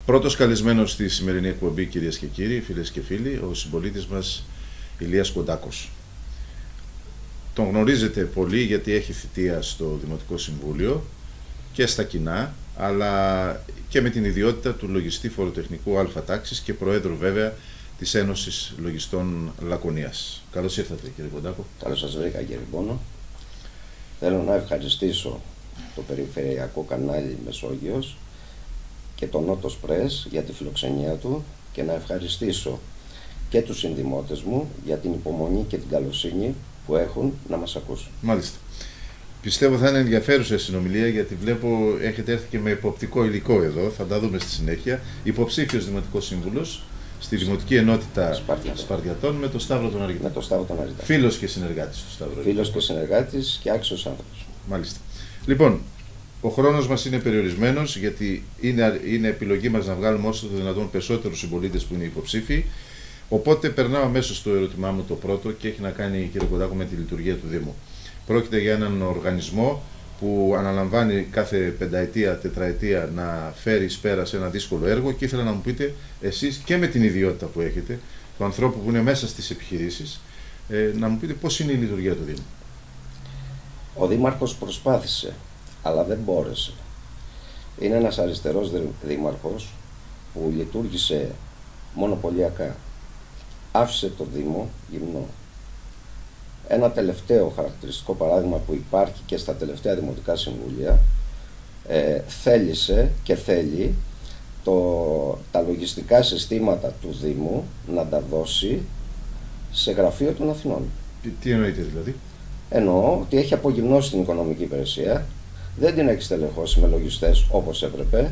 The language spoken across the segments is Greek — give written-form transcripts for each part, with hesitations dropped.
Πρώτος καλεσμένος στη σημερινή εκπομπή, κυρίες και κύριοι, φίλες και φίλοι, ο συμπολίτης μας Ηλίας Κοντάκος. Τον γνωρίζετε πολύ γιατί έχει θητεία στο Δημοτικό Συμβούλιο και στα κοινά, αλλά και με την ιδιότητα του λογιστή φοροτεχνικού Α τάξης και προέδρου βέβαια της Ένωσης Λογιστών Λακωνίας. Καλώς ήρθατε, κύριε Κοντάκο. Καλώς σας βρήκα, κύριε Πόνο. Θέλω να ευχαριστήσω το περιφερειακό κανάλι Μεσόγειος και το Νότος Πρες για τη φιλοξενία του και να ευχαριστήσω και τους συνδημότες μου για την υπομονή και την καλοσύνη που έχουν να μας ακούσουν. Μάλιστα. Πιστεύω θα είναι ενδιαφέρουσα η συνομιλία, γιατί βλέπω έχετε έρθει και με υποπτικό υλικό εδώ, θα τα δούμε στη συνέχεια. Υποψήφιος Δημοτικός Σύμβουλος στη Δημοτική Ενότητα Σπαρτιατών με το Σταύρο τον Αργητά. Με το Σταύρο τον Αργητά. Φίλος και συνεργάτης του Σταύρου. Φίλος και συνεργάτης και άξιος άνθρωπος. Μάλιστα. Λοιπόν, ο χρόνος μας είναι περιορισμένος, γιατί είναι επιλογή μας να βγάλουμε όσο το δυνατόν περισσότερους συμπολίτες που είναι υποψήφοι. Οπότε περνάω αμέσως στο ερώτημά μου το πρώτο και έχει να κάνει, κύριε Κοντάκο, με τη λειτουργία του Δήμου. Πρόκειται για έναν οργανισμό που αναλαμβάνει κάθε πενταετία, τετραετία να φέρει εις πέρα σε ένα δύσκολο έργο, και ήθελα να μου πείτε εσείς, και με την ιδιότητα που έχετε, του ανθρώπου που είναι μέσα στις επιχειρήσεις, να μου πείτε πώς είναι η λειτουργία του Δήμου. Ο Δήμαρχος προσπάθησε, αλλά δεν μπόρεσε. Είναι ένας αριστερός δήμαρχος που λειτουργήσε μονοπωλιακά. Άφησε το Δήμο γυμνό. Ένα τελευταίο χαρακτηριστικό παράδειγμα που υπάρχει και στα τελευταία Δημοτικά Συμβούλια, θέλησε και θέλει τα λογιστικά συστήματα του Δήμου να τα δώσει σε γραφείο των Αθηνών. Τι εννοείτε δηλαδή? Εννοώ ότι έχει απογυμνώσει την οικονομική υπηρεσία, δεν την έχει στελεχώσει με λογιστές όπως έπρεπε,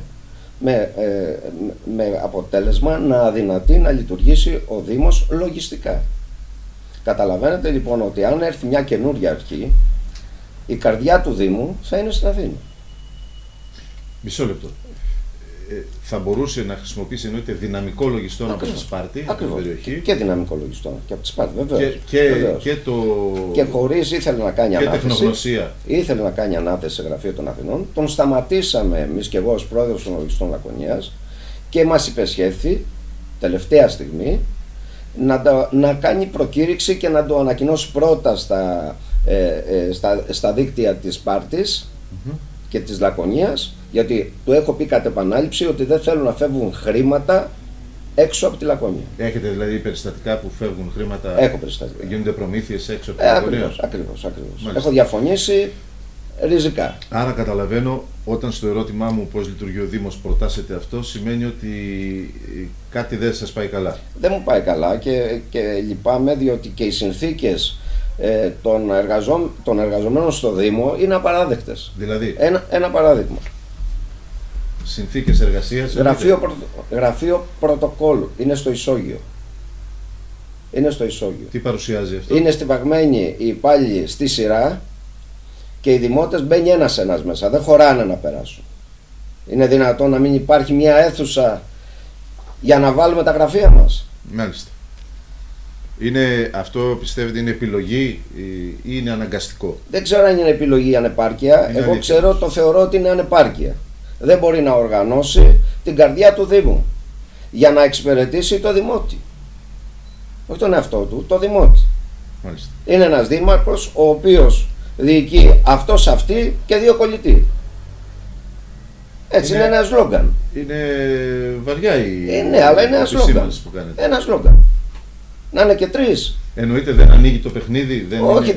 με αποτέλεσμα να αδυνατεί να λειτουργήσει ο Δήμος λογιστικά. Καταλαβαίνετε λοιπόν ότι αν έρθει μια καινούργια αρχή, η καρδιά του Δήμου θα είναι στην Αθήνα. Μισό λεπτό. Θα μπορούσε να χρησιμοποιήσει, εννοείται, δυναμικό λογιστό από τη Σπάρτη, από την περιοχή. Και δυναμικό λογιστό και από τη Σπάρτη, βεβαίως. Και χωρίς ήθελε να κάνει ανάθεση. Τεχνογνωσία. Ήθελε να κάνει ανάθεση σε γραφείο των Αθηνών. Τον σταματήσαμε εμείς και εγώ ως πρόεδρος των Λογιστών Λακωνίας και μας υπεσχέθη τελευταία στιγμή να κάνει προκήρυξη και να το ανακοινώσει πρώτα στα δίκτυα της Σπάρτης και της Λακωνίας, γιατί του έχω πει κατ' επανάληψη ότι δεν θέλω να φεύγουν χρήματα έξω από τη Λακωνία. Έχετε δηλαδή περιστατικά που φεύγουν χρήματα? Έχω περιστατικά. Γίνονται προμήθειες έξω από τη Λακωνία? Ακριβώς. Έχω διαφωνήσει ριζικά. Άρα καταλαβαίνω, όταν στο ερώτημά μου πώς λειτουργεί ο Δήμος προτάσετε αυτό, σημαίνει ότι κάτι δεν σας πάει καλά. Δεν μου πάει καλά και λυπάμαι, διότι και οι συνθήκες των εργαζομένων στο Δήμο είναι απαράδεκτες. Δηλαδή? Ένα παράδειγμα. Συνθήκες εργασίας. Γραφείο πρωτοκόλλου. Είναι στο Ισόγειο. Τι παρουσιάζει αυτό? Είναι στιβαγμένοι οι υπάλληλοι στη σειρά και οι δημότες μπαίνει ένας μέσα. Δεν χωράνε να περάσουν. Είναι δυνατόν να μην υπάρχει μια αίθουσα για να βάλουμε τα γραφεία μας? Μάλιστα. Αυτό πιστεύετε είναι επιλογή ή είναι αναγκαστικό? Δεν ξέρω αν είναι επιλογή ή ανεπάρκεια. Εγώ θεωρώ ότι είναι ανεπάρκεια. Δεν μπορεί να οργανώσει την καρδιά του Δήμου για να εξυπηρετήσει το δημότη. Όχι τον εαυτό του, το δημότη. Μάλιστα. Είναι ένας δήμαρχος ο οποίος διοικεί αυτός αυτή και δύο κολλητοί. Έτσι είναι ένα σλόγγαν. Είναι βαριά αλλά είναι ένα σλόγγαν. Ένα σλόγγαν. Να είναι και τρεις. Εννοείται δεν ανοίγει το παιχνίδι? Όχι,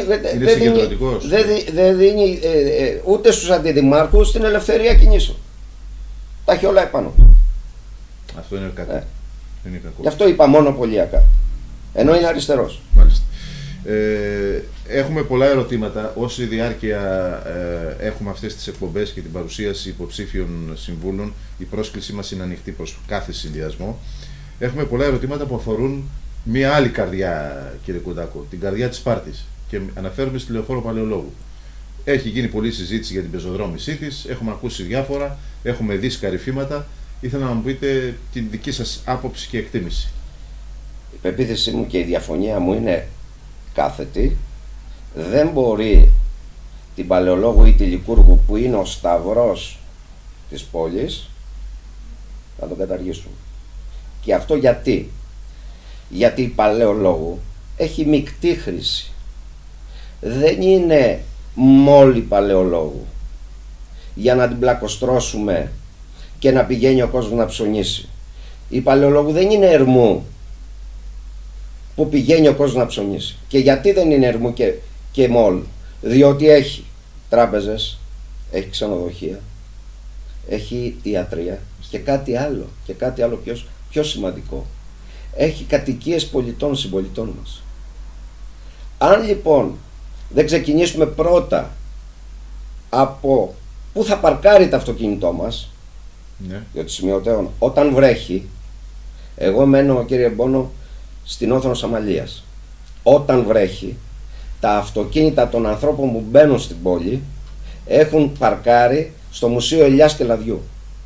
δεν δίνει ούτε στους αντιδημάρχους την ελευθερία κινήσεων. Τα έχει όλα επάνω. Αυτό είναι κακό. Είναι κακό. Γι' αυτό είπα μονοπωλιακά. Ενώ είναι αριστερός. Μάλιστα. Έχουμε πολλά ερωτήματα. Όση διάρκεια έχουμε αυτές τις εκπομπές και την παρουσίαση υποψήφιων συμβούλων, η πρόσκλησή μας είναι ανοιχτή προς κάθε συνδυασμό. Έχουμε πολλά ερωτήματα που αφορούν μία άλλη καρδιά, κύριε Κοντάκο, την καρδιά της Σπάρτης. Και αναφέρομαι στη Λεωφόρο Παλαιολόγου. Έχει γίνει πολλή συζήτηση για την πεζοδρόμησή της, έχουμε ακούσει διάφορα, έχουμε δει σκαρυφήματα. Ήθελα να μου πείτε την δική σας άποψη και εκτίμηση. Η πεποίθησή μου και η διαφωνία μου είναι κάθετη. Δεν μπορεί την Παλαιολόγου ή τη Λικούργου, που είναι ο σταυρός της πόλης, να τον καταργήσουν. Και αυτό γιατί? Γιατί η Παλαιολόγου έχει μεικτή χρήση. Δεν είναι μόλι Παλαιολόγου για να την πλακοστρώσουμε και να πηγαίνει ο κόσμος να ψωνίσει. Η Παλαιολόγου δεν είναι Ερμού που πηγαίνει ο κόσμος να ψωνίσει. Και γιατί δεν είναι Ερμού και μόλ? Διότι έχει τράπεζες, έχει ξενοδοχεία, έχει ιατρία και κάτι άλλο. Και κάτι άλλο πιο σημαντικό. Έχει κατοικίες πολιτών, συμπολιτών μας. Αν λοιπόν δεν ξεκινήσουμε πρώτα από πού θα παρκάρει το αυτοκίνητό μας, ναι. Διότι σημειωτέων, όταν βρέχει, εγώ μένω, κύριε Μπόνο, στην Όθωνο Σαμαλίας. Όταν βρέχει, τα αυτοκίνητα των ανθρώπων που μπαίνουν στην πόλη έχουν παρκάρει στο Μουσείο Ελιάς και Λαδιού.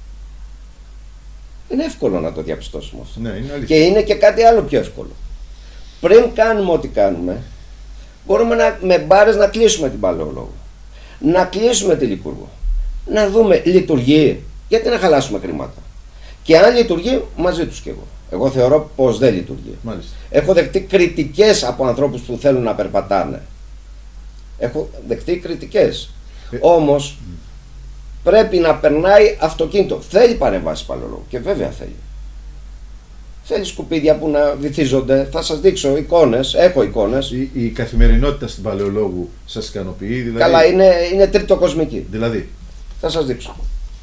Είναι εύκολο να το διαπιστώσουμε αυτό. Ναι, είναι και είναι και κάτι άλλο πιο εύκολο. Πριν κάνουμε ό,τι κάνουμε, μπορούμε με μπάρες να κλείσουμε την Παλαιολόγου, να κλείσουμε τη Λικούργο, να δούμε λειτουργεί, γιατί να χαλάσουμε χρήματα. Και αν λειτουργεί, μαζί τους κι εγώ. Εγώ θεωρώ πως δεν λειτουργεί. Μάλιστα. Έχω δεχτεί κριτικές από ανθρώπους που θέλουν να περπατάνε. Έχω δεχτεί κριτικές. Όμως πρέπει να περνάει αυτοκίνητο. Θέλει παρεμβάσει Παλαιολόγου και βέβαια θέλει. Θέλει σκουπίδια που να βυθίζονται. Θα σας δείξω εικόνες. Έχω εικόνες. Η καθημερινότητα στην Παλαιολόγου σας ικανοποιεί? Δηλαδή... Καλά, είναι τριτοκοσμική. Δηλαδή. Θα σας δείξω.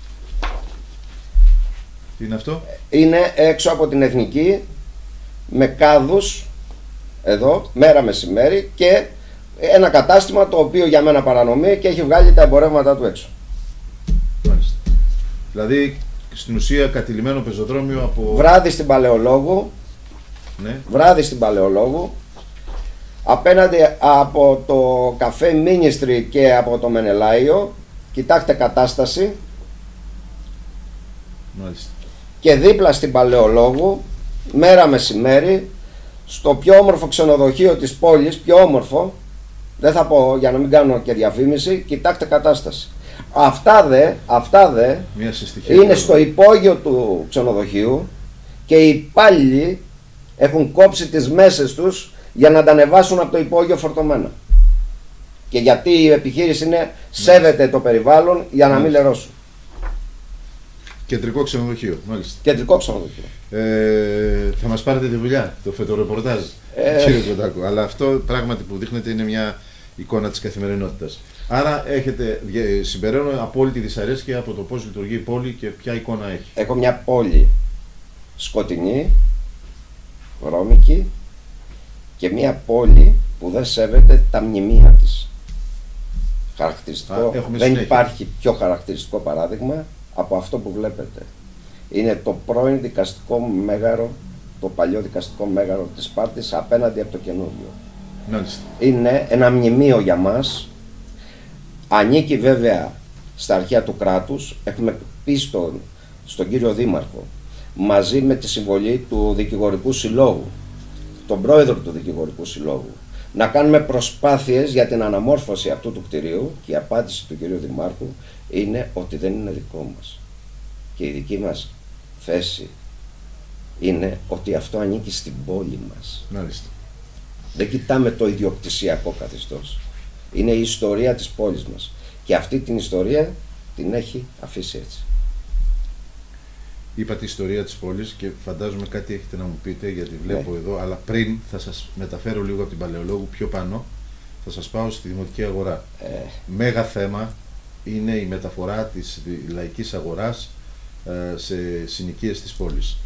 Τι είναι αυτό? Είναι έξω από την Εθνική, με κάδους, εδώ, μέρα μεσημέρι, και ένα κατάστημα το οποίο για μένα παρανομεί και έχει βγάλει τα εμπορεύματα του έξω. Μάλιστα. Δηλαδή, στην ουσία κατηλημμένο πεζοδρόμιο από... Βράδυ στην Παλαιολόγου, ναι. Βράδυ στην Παλαιολόγου, απέναντι από το καφέ Ministry και από το Μενελάιο, κοιτάξτε κατάσταση. Μάλιστα. Και δίπλα στην Παλαιολόγου, μέρα μεσημέρι, στο πιο όμορφο ξενοδοχείο της πόλης, πιο όμορφο, δεν θα πω για να μην κάνω και διαφήμιση, κοιτάξτε κατάσταση. Αυτά δε είναι στο υπόγειο του ξενοδοχείου και οι υπάλληλοι έχουν κόψει τις μέσες τους για να τα ανεβάσουν από το υπόγειο φορτωμένα. Και γιατί η επιχείρηση είναι σέβεται το περιβάλλον για να μην λερώσουν. Κεντρικό ξενοδοχείο, μάλιστα. Κεντρικό ξενοδοχείο. Θα μας πάρετε τη δουλειά, το φωτορεπορτάζ, κύριε Κοντάκο. Αλλά αυτό πράγματι που δείχνετε είναι μια εικόνα της καθημερινότητας. Άρα συμπεραίνω απόλυτη δυσαρέσκεια από το πώς λειτουργεί η πόλη και ποια εικόνα έχει. Έχω μια πόλη σκοτεινή, βρώμικη, και μια πόλη που δεν σέβεται τα μνημεία της. Χαρακτηριστικό, δεν υπάρχει πιο χαρακτηριστικό παράδειγμα από αυτό που βλέπετε. Είναι το πρώην δικαστικό μέγαρο, το παλιό δικαστικό μέγαρο της Σπάρτης απέναντι από το καινούριο. Μάλιστα. Είναι ένα μνημείο για μας. Ανήκει βέβαια στα αρχαία του κράτους. Έχουμε πει στον κύριο Δήμαρχο, μαζί με τη συμβολή του Δικηγορικού Συλλόγου, τον πρόεδρο του Δικηγορικού Συλλόγου, να κάνουμε προσπάθειες για την αναμόρφωση αυτού του κτηρίου, και η απάντηση του κυρίου Δημάρχου είναι ότι δεν είναι δικό μας. Και η δική μας θέση είναι ότι αυτό ανήκει στην πόλη μας. Μάλιστα. Δεν κοιτάμε το ιδιοκτησιακό καθεστώς. Είναι η ιστορία της πόλης μας. Και αυτή την ιστορία την έχει αφήσει έτσι. Είπατε ιστορία της πόλης και φαντάζομαι κάτι έχετε να μου πείτε, γιατί βλέπω εδώ, αλλά πριν θα σας μεταφέρω λίγο από την Παλαιολόγου πιο πάνω, θα σας πάω στη Δημοτική Αγορά. Μέγα θέμα είναι η μεταφορά της λαϊκής αγοράς σε συνοικίες της πόλης.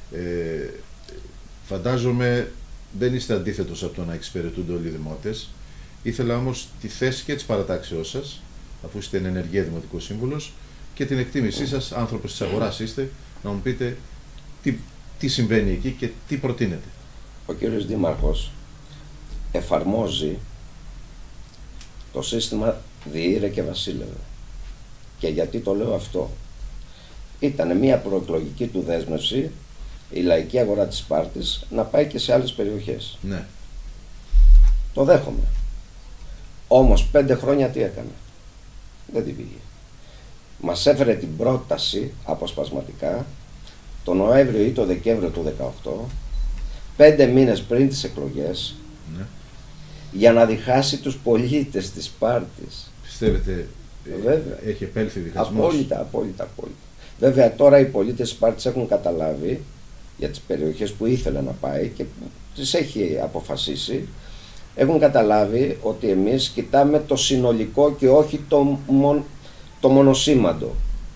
Φαντάζομαι δεν είστε αντίθετος από το να εξυπηρετούνται όλοι οι δημότες. Ήθελα όμως τη θέση και της παρατάξεώς σας, αφού είστε ενεργεία δημοτικός σύμβουλος, και την εκτίμησή σας, άνθρωπος της αγοράς είστε, να μου πείτε τι συμβαίνει εκεί και τι προτείνετε. Ο κύριος Δήμαρχος εφαρμόζει το σύστημα διήρε και βασίλευε. Και γιατί το λέω αυτό? Ήταν μια προεκλογική του δέσμευση η λαϊκή αγορά της Σπάρτης να πάει και σε άλλες περιοχές. Ναι. Το δέχομαι. Όμως 5 χρόνια τι έκανε? Δεν την πήγε. Μας έφερε την πρόταση αποσπασματικά το Νοέμβριο ή το Δεκέμβριο του 2018, 5 μήνες πριν τις εκλογές, ναι, για να διχάσει τους πολίτες της Σπάρτης. Πιστεύετε έχει επέλθει διχασμός? Απόλυτα. Βέβαια τώρα οι πολίτες της Σπάρτης έχουν καταλάβει για τις περιοχές που ήθελε να πάει και που τις έχει αποφασίσει, έχουν καταλάβει ότι εμείς κοιτάμε το συνολικό και όχι το μονοσήμαντο.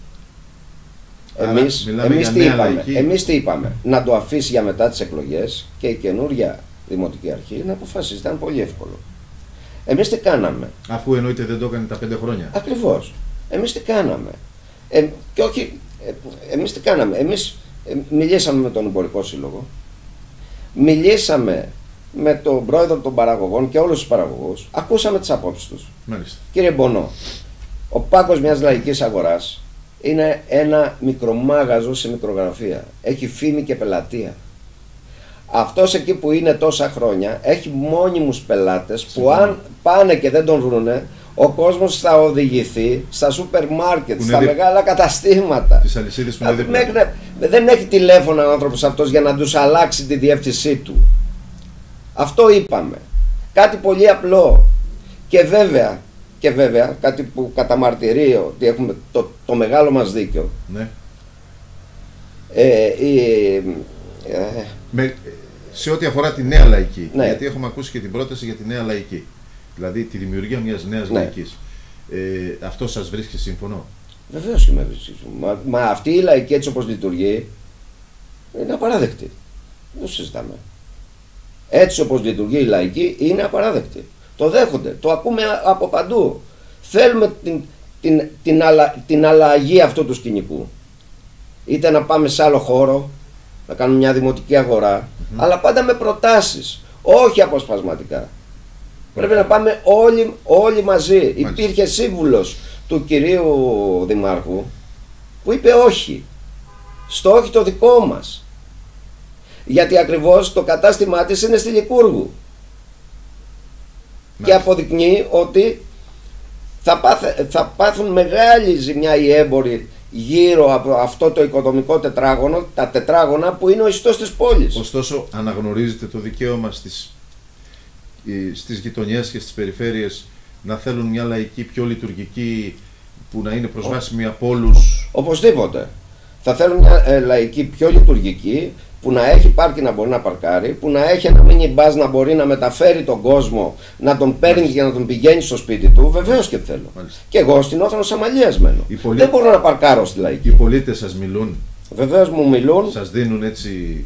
Εμείς τι είπαμε, να το αφήσει για μετά τις εκλογές και η καινούρια Δημοτική Αρχή να αποφασίσει. Ήταν πολύ εύκολο. Εμείς τι κάναμε? Αφού εννοείται δεν το έκανε τα 5 χρόνια. Ακριβώς. Εμείς τι κάναμε? Και όχι, εμείς τι κάναμε? Εμείς μιλήσαμε με τον Εμπορικό Σύλλογο, μιλήσαμε με τον πρόεδρο των παραγωγών και όλους τους παραγωγούς, ακούσαμε τις απόψεις τους. Μάλιστα. Κύριε Μπονό, ο πάκος μιας λαϊκής αγοράς είναι ένα μικρομάγαζο σε μικρογραφία. Έχει φήμη και πελατεία. Αυτός εκεί που είναι τόσα χρόνια έχει μόνιμους πελάτες που αν πάνε και δεν τον βρουνε, ο κόσμος θα οδηγηθεί στα σούπερ μάρκετ, στα μεγάλα καταστήματα. Τις αλυσίδες που είναι δίπλα. Δεν έχει τηλέφωνο ο άνθρωπος αυτός για να τους αλλάξει τη διεύθυνσή του. Αυτό είπαμε. Κάτι πολύ απλό. Και βέβαια, κάτι που καταμαρτυρεί ότι έχουμε το μεγάλο μας δίκιο. Ναι. Σε ό,τι αφορά τη νέα λαϊκή, ναι, γιατί έχουμε ακούσει και την πρόταση για τη νέα λαϊκή, δηλαδή τη δημιουργία μιας νέας, ναι, λαϊκής. Αυτό σας βρίσκει σύμφωνο? Βεβαίως και με βρίσκει σύμφωνο. Μα αυτή η λαϊκή έτσι όπως λειτουργεί είναι απαράδεκτη. Δεν συζητάμε. Έτσι όπως λειτουργεί η λαϊκή είναι απαράδεκτη. Το δέχονται, το ακούμε από παντού. Θέλουμε την αλλαγή αυτού του σκηνικού. Είτε να πάμε σε άλλο χώρο, να κάνουμε μια δημοτική αγορά, αλλά πάντα με προτάσεις, όχι αποσπασματικά. Πρέπει να πάμε όλοι μαζί. Υπήρχε σύμβουλος του κυρίου Δημάρχου που είπε όχι, στο όχι το δικό μας. Γιατί ακριβώς το κατάστημά της είναι στη Λικούργου. Και αποδεικνύει ότι θα πάθουν μεγάλη ζημιά οι έμποροι γύρω από αυτό το οικοδομικό τετράγωνο, τα τετράγωνα που είναι ο ιστός της πόλης. Ωστόσο αναγνωρίζετε το δικαίωμα στις γειτονιές και στις περιφέρειες να θέλουν μια λαϊκή πιο λειτουργική που να είναι προσβάσιμη από όλους? Οπωσδήποτε. Θα θέλουν μια λαϊκή πιο λειτουργική που να έχει πάρκι να μπορεί να παρκάρει, που να έχει ένα mini bus να μπορεί να μεταφέρει τον κόσμο, να τον παίρνει και να τον πηγαίνει στο σπίτι του. Βεβαίως και θέλω. Μάλιστα. Και εγώ στην Όθρανο Σαμαλίας μένω. Δεν μπορώ να παρκάρω στη λαϊκή. Οι πολίτες σας μιλούν? Βεβαίως μου μιλούν. Σας δίνουν έτσι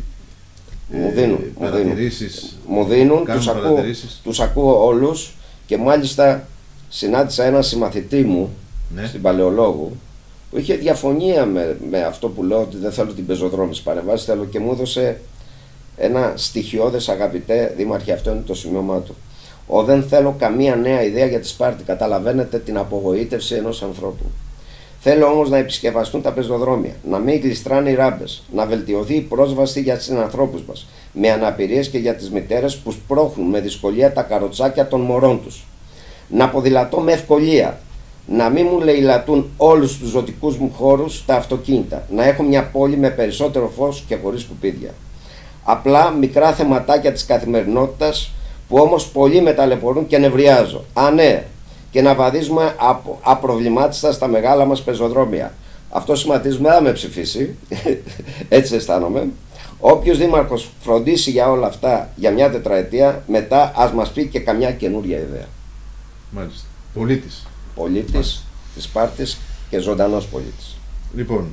παρατηρήσεις? Μου δίνουν, τους ακούω όλους και μάλιστα συνάντησα έναν συμμαθητή μου, ναι, στην Παλαιολόγου, που είχε διαφωνία με αυτό που λέω ότι δεν θέλω την πεζοδρόμηση παρεμβάση, θέλω, και μου έδωσε ένα στοιχειώδες, αγαπητέ Δήμαρχε, αυτό είναι το σημείωμά του. Δεν θέλω καμία νέα ιδέα για τη Σπάρτη. Καταλαβαίνετε την απογοήτευση ενός ανθρώπου. Θέλω όμως να επισκευαστούν τα πεζοδρόμια, να μην γλιστράνε οι ράμπες, να βελτιωθεί η πρόσβαση για τους ανθρώπους μας με αναπηρίες και για τις μητέρες που σπρώχνουν με δυσκολία τα καροτσάκια των μωρών τους. Να ποδηλατώ με ευκολία. Να μην μου λαιλατούν όλους τους ζωτικούς μου χώρους τα αυτοκίνητα. Να έχω μια πόλη με περισσότερο φως και χωρίς σκουπίδια. Απλά μικρά θεματάκια της καθημερινότητας που όμως πολλοί με ταλαιπωρούν και νευριάζω. Ναι, και να βαδίζουμε απροβλημάτιστα στα μεγάλα μας πεζοδρόμια. Αυτό σηματίζουμε, δεν με ψηφίσει. Έτσι αισθάνομαι. Όποιος δήμαρχος φροντίσει για όλα αυτά για μια τετραετία, μετά ας μας πει και καμιά καινούρια ιδέα. Μάλιστα. Πολίτης. Πολίτης της Σπάρτης και ζωντανός πολίτης. Λοιπόν,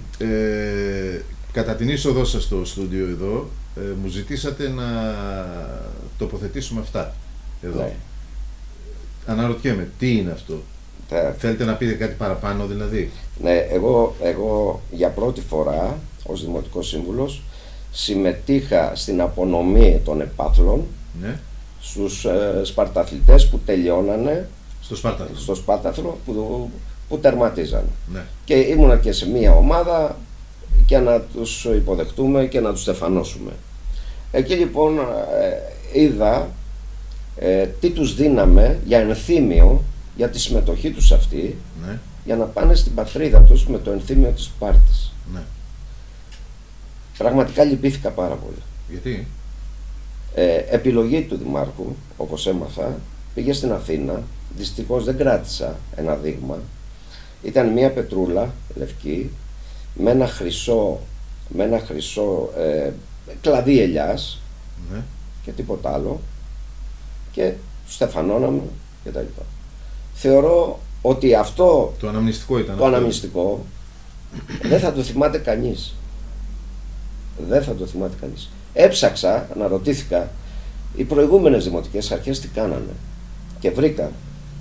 κατά την είσοδό σας στο στούντιο εδώ, μου ζητήσατε να τοποθετήσουμε αυτά εδώ. Ναι. Αναρωτιέμαι, τι είναι αυτό? Θέλετε να πείτε κάτι παραπάνω δηλαδή? Ναι, εγώ για πρώτη φορά ως Δημοτικός Σύμβουλος συμμετείχα στην απονομή των επάθλων, ναι, στους σπαρταθλητές που τελειώνανε στο σπάρταθλο που τερματίζανε. Ναι. Και ήμουνα και σε μία ομάδα και να τους υποδεχτούμε και να τους στεφανώσουμε. Εκεί λοιπόν είδα τι τους δίναμε για ενθύμιο για τη συμμετοχή τους αυτή, ναι, για να πάνε στην πατρίδα τους με το ενθύμιο της Σπάρτης. Ναι. Πραγματικά λυπήθηκα πάρα πολύ. Γιατί? Επιλογή του Δημάρχου, όπως έμαθα, πήγε στην Αθήνα. Δυστυχώς δεν κράτησα ένα δείγμα. Ήταν μια πετρούλα λευκή με ένα χρυσό κλαδί ελιάς, Ναι. και τίποτα άλλο, και στεφανώναμε και τα λοιπά. Θεωρώ ότι αυτό Το αναμνηστικό ήταν. το αναμνηστικό δεν θα το θυμάται κανείς. Δεν θα το θυμάται κανείς. Έψαξα, αναρωτήθηκα, οι προηγούμενες δημοτικές αρχές τι κάνανε, και βρήκα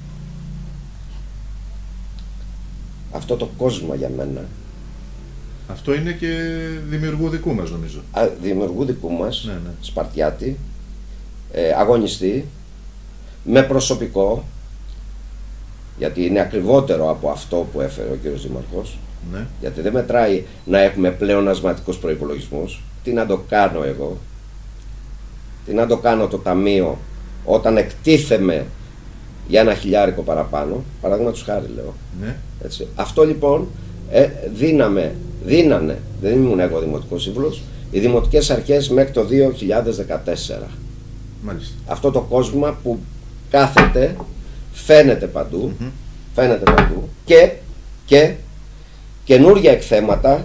αυτό το κόσμο για μένα. Αυτό είναι και δημιουργού δικού μας, νομίζω. Δημιουργού δικού μας, Ναι, ναι. Σπαρτιάτη, αγωνιστή, με προσωπικό, γιατί είναι ακριβότερο από αυτό που έφερε ο κύριος Δήμαρχος. Ναι. Γιατί δεν μετράει να έχουμε πλεονασματικούς προϋπολογισμούς. Τι να το κάνω εγώ, τι να το κάνω το ταμείο όταν εκτίθεμαι για 1.000 παραπάνω, παραδείγματος χάρη λέω. Ναι. Έτσι. Αυτό λοιπόν δίνανε, δεν ήμουν εγώ δημοτικός σύμβουλος, οι δημοτικές αρχές μέχρι το 2014. Μάλιστα. Αυτό το κόσμο που κάθεται, φαίνεται παντού, φαίνεται παντού, και καινούργια εκθέματα,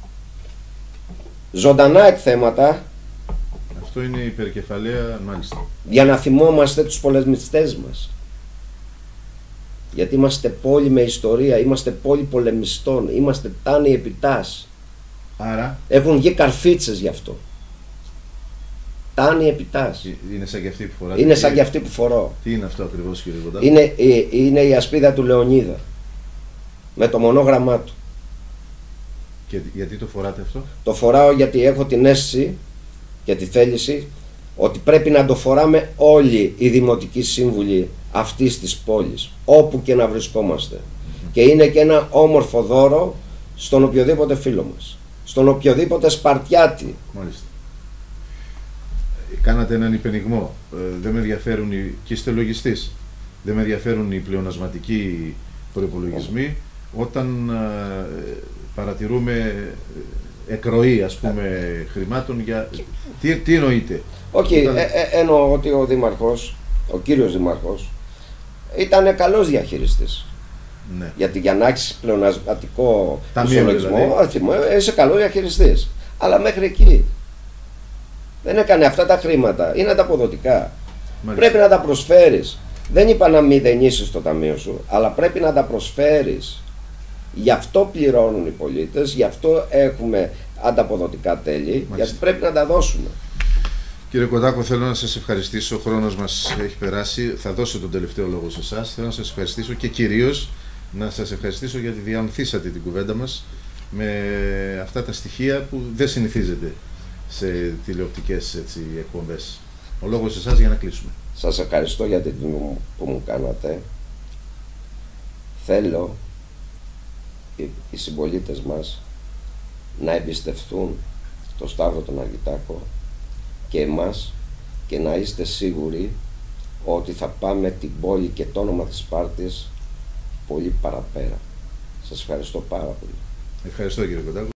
ζωντανά εκθέματα, Αυτό είναι υπερκεφαλαία, μάλιστα. για να θυμόμαστε τους πολεμιστές μας. Γιατί είμαστε πόλη με ιστορία, είμαστε πόλη πολεμιστών, είμαστε τάνοι επιτάς. Άρα, Έχουν βγει καρφίτσες γι' αυτό. Τάνοι επιτάς. είναι σαν και αυτή που φοράτε. Είναι σαν και αυτή που φορώ. Τι είναι αυτό ακριβώς, κύριε Κοντάκο? Είναι η ασπίδα του Λεωνίδα, με το μονόγραμμά του. Και γιατί το φοράτε αυτό? Το φοράω γιατί έχω την αίσθηση και τη θέληση ότι πρέπει να το φοράμε όλοι οι δημοτικοί σύμβουλοι αυτής της πόλης, όπου και να βρισκόμαστε. Και είναι και ένα όμορφο δώρο στον οποιοδήποτε φίλο μας, στον οποιοδήποτε Σπαρτιάτη. Μάλιστα. Κάνατε έναν υπενιγμό. Δεν με ενδιαφέρουν και είστε λογιστής. Δεν με ενδιαφέρουν οι πλεονασματικοί προϋπολογισμοί όταν παρατηρούμε εκροή, ας πούμε, χρημάτων για... Τι εννοείτε? Όχι, εννοώ ότι ο Δήμαρχος, ο κύριος Δήμαρχος, ήταν καλός διαχειριστής. Ναι. Γιατί για να έχεις πλεονασματικό Ταμείο, ισολογισμό, είσαι καλός διαχειριστής. Αλλά μέχρι εκεί. Δεν έκανε αυτά τα χρήματα. Είναι ανταποδοτικά. Μάλιστα. Πρέπει να τα προσφέρεις. Δεν είπα να μηδενίσεις το ταμείο σου, αλλά πρέπει να τα προσφέρεις. Γι' αυτό πληρώνουν οι πολίτες, γι' αυτό έχουμε ανταποδοτικά τέλη, Μάλιστα. γιατί πρέπει να τα δώσουμε. Κύριε Κοντάκο, θέλω να σας ευχαριστήσω. Ο χρόνος μας έχει περάσει. Θα δώσω τον τελευταίο λόγο σε εσάς. Θέλω να σας ευχαριστήσω και κυρίως να σας ευχαριστήσω γιατί διανθήσατε την κουβέντα μας με αυτά τα στοιχεία που δεν συνηθίζεται σε τηλεοπτικές εκπομπές. Ο λόγος σε εσάς για να κλείσουμε. Σας ευχαριστώ για την τιμή που μου κάνατε. Θέλω οι συμπολίτες μας να εμπιστευτούν το Σταύρο τον Αργιτάκο και εμάς, και να είστε σίγουροι ότι θα πάμε την πόλη και το όνομα της Σπάρτης πολύ παραπέρα. Σας ευχαριστώ πάρα πολύ. Ευχαριστώ, κύριε Κοντάκο.